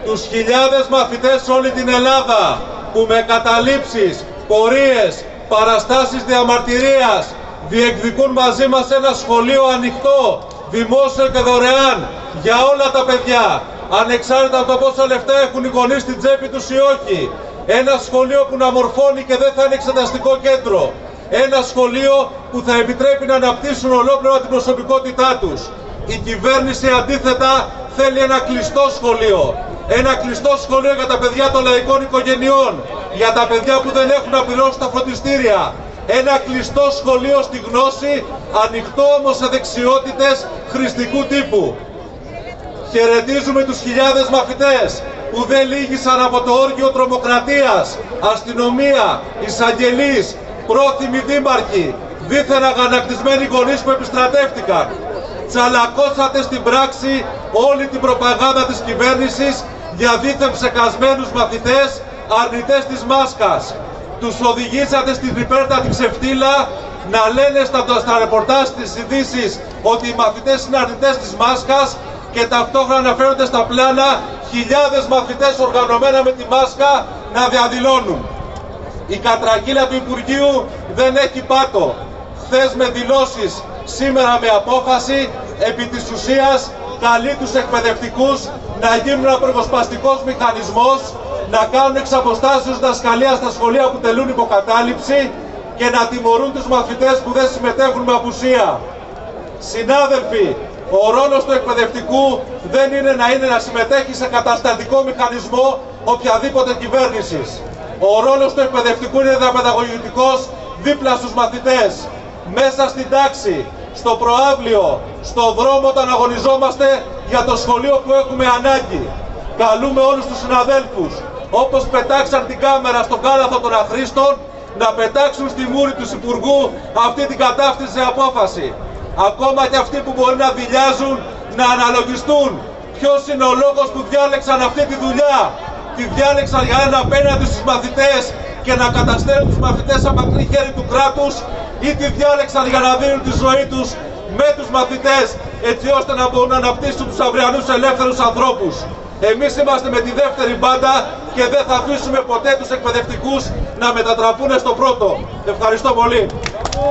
τους χιλιάδες μαθητές σε όλη την Ελλάδα που με καταλήψεις, πορείες, παραστάσεις διαμαρτυρίας διεκδικούν μαζί μας ένα σχολείο ανοιχτό, δημόσιο και δωρεάν για όλα τα παιδιά, ανεξάρτητα από το πόσα λεφτά έχουν οι γονείς στην τσέπη τους ή όχι. Ένα σχολείο που να μορφώνει και δεν θα είναι εξεταστικό κέντρο. Ένα σχολείο που θα επιτρέπει να αναπτύσσουν ολόκληρα την προσωπικότητά τους. Η κυβέρνηση αντίθετα θέλει ένα κλειστό σχολείο. Ένα κλειστό σχολείο για τα παιδιά των λαϊκών οικογενειών. Για τα παιδιά που δεν έχουν να πληρώσουν τα φροντιστήρια. Ένα κλειστό σχολείο στη γνώση, ανοιχτό όμως σε δεξιότητες χρηστικού τύπου. Χαιρετίζουμε τους χιλιάδες μαθητές που δεν λύγησαν από το όργιο τρομοκρατίας, αστυνομία, εισαγγελείς, πρόθυμοι δήμαρχοι, δίθεν αγανακτισμένοι γονείς που επιστρατεύτηκαν. Τσαλακώσατε στην πράξη όλη την προπαγάνδα της κυβέρνησης για δίθεν ψεκασμένους μαθητές, αρνητές της μάσκας. Τους οδηγήσατε στην υπέρτατη ξεφτύλα να λένε στα ρεπορτάζ της ειδήσεις ότι οι μαθητές είναι αρνητές της μάσκας και ταυτόχρονα να φέρονται στα πλάνα χιλιάδες μαθητές οργανωμένα με τη μάσκα να διαδηλώνουν. Η κατρακύλα του Υπουργείου δεν έχει πάτο. Χθες με δηλώσεις, σήμερα με απόφαση, επί της ουσίας καλεί τους εκπαιδευτικούς να γίνουν ένα προγοσπαστικός μηχανισμός, να κάνουν εξ αποστάσεως δασκαλία στα σχολεία που τελούν υποκατάληψη και να τιμωρούν τους μαθητές που δεν συμμετέχουν με απουσία. Συνάδελφοι, ο ρόλος του εκπαιδευτικού δεν είναι να συμμετέχει σε καταστατικό μηχανισμό οποιαδήποτε κυβέρνησης. Ο ρόλος του εκπαιδευτικού είναι διαπαιδαγωγητικός δίπλα στους μαθητές, μέσα στην τάξη, στο προαύλιο, στο δρόμο όταν αγωνιζόμαστε για το σχολείο που έχουμε ανάγκη. Καλούμε όλους τους συναδέλφους, όπως πετάξαν την κάμερα στον κάλαθο των αχρήστων, να πετάξουν στη μούρη του Υπουργού αυτή την κατάφτιση απόφαση. Ακόμα και αυτοί που μπορεί να δειλιάζουν, να αναλογιστούν ποιος είναι ο λόγος που διάλεξαν αυτή τη δουλειά. Τη διάλεξαν για ένα απέναντι στους μαθητές και να καταστέλνουν τους μαθητές από μακρύ χέρι του κράτους, ή τη διάλεξαν για να δίνουν τη ζωή τους με τους μαθητές, έτσι ώστε να μπορούν να αναπτύσσουν τους αυριανούς ελεύθερους ανθρώπους. Εμείς είμαστε με τη δεύτερη μπάντα και δεν θα αφήσουμε ποτέ τους εκπαιδευτικούς να μετατραπούν στο πρώτο. Ευχαριστώ πολύ.